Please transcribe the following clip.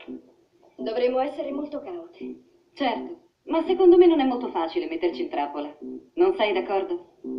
Dovremmo essere molto caute. Certo, ma secondo me non è molto facile metterci in trappola. Non sei d'accordo?